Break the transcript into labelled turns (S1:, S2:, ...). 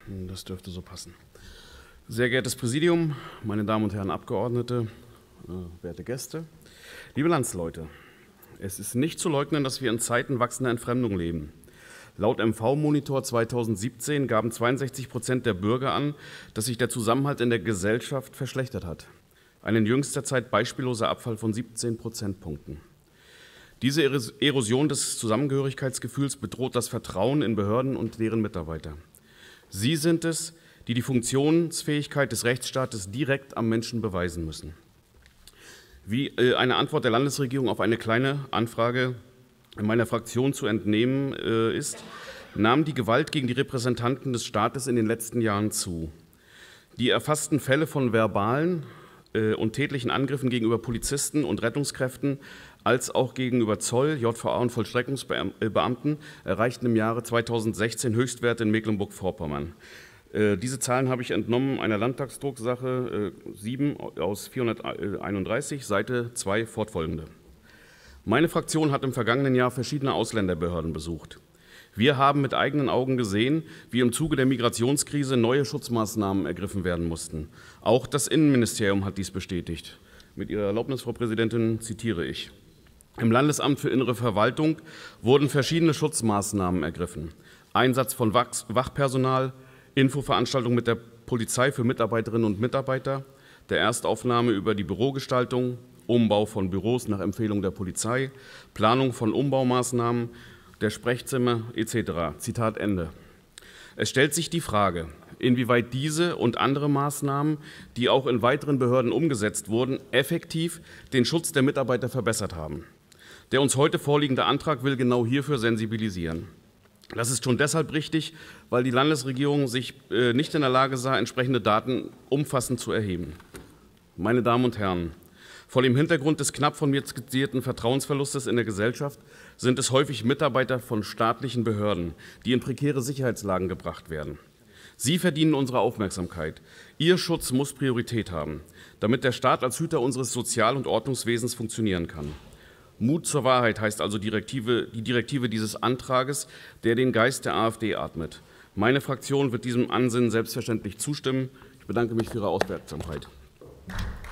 S1: Das dürfte so passen. Sehr geehrtes Präsidium, meine Damen und Herren Abgeordnete, werte Gäste, liebe Landsleute, es ist nicht zu leugnen, dass wir in Zeiten wachsender Entfremdung leben. Laut MV-Monitor 2017 gaben 62% der Bürger an, dass sich der Zusammenhalt in der Gesellschaft verschlechtert hat. Ein in jüngster Zeit beispielloser Abfall von 17 Prozentpunkten. Diese Erosion des Zusammengehörigkeitsgefühls bedroht das Vertrauen in Behörden und deren Mitarbeiter. Sie sind es, die die Funktionsfähigkeit des Rechtsstaates direkt am Menschen beweisen müssen. Wie eine Antwort der Landesregierung auf eine kleine Anfrage in meiner Fraktion zu entnehmen ist, nahm die Gewalt gegen die Repräsentanten des Staates in den letzten Jahren zu. Die erfassten Fälle von verbalen und tätlichen Angriffen gegenüber Polizisten und Rettungskräften als auch gegenüber Zoll, JVA und Vollstreckungsbeamten erreichten im Jahre 2016 Höchstwerte in Mecklenburg-Vorpommern. Diese Zahlen habe ich entnommen einer Landtagsdrucksache 7 aus 431, Seite 2 fortfolgende. Meine Fraktion hat im vergangenen Jahr verschiedene Ausländerbehörden besucht. Wir haben mit eigenen Augen gesehen, wie im Zuge der Migrationskrise neue Schutzmaßnahmen ergriffen werden mussten. Auch das Innenministerium hat dies bestätigt. Mit Ihrer Erlaubnis, Frau Präsidentin, zitiere ich. Im Landesamt für Innere Verwaltung wurden verschiedene Schutzmaßnahmen ergriffen. Einsatz von Wachpersonal, Infoveranstaltung mit der Polizei für Mitarbeiterinnen und Mitarbeiter, der Erstaufnahme über die Bürogestaltung, Umbau von Büros nach Empfehlung der Polizei, Planung von Umbaumaßnahmen, der Sprechzimmer etc. Zitat Ende. Es stellt sich die Frage, inwieweit diese und andere Maßnahmen, die auch in weiteren Behörden umgesetzt wurden, effektiv den Schutz der Mitarbeiter verbessert haben. Der uns heute vorliegende Antrag will genau hierfür sensibilisieren. Das ist schon deshalb richtig, weil die Landesregierung sich nicht in der Lage sah, entsprechende Daten umfassend zu erheben. Meine Damen und Herren, vor dem Hintergrund des knapp von mir skizzierten Vertrauensverlustes in der Gesellschaft sind es häufig Mitarbeiter von staatlichen Behörden, die in prekäre Sicherheitslagen gebracht werden. Sie verdienen unsere Aufmerksamkeit. Ihr Schutz muss Priorität haben, damit der Staat als Hüter unseres Sozial- und Ordnungswesens funktionieren kann. Mut zur Wahrheit heißt also die Direktive dieses Antrages, der den Geist der AfD atmet. Meine Fraktion wird diesem Ansinnen selbstverständlich zustimmen. Ich bedanke mich für Ihre Aufmerksamkeit.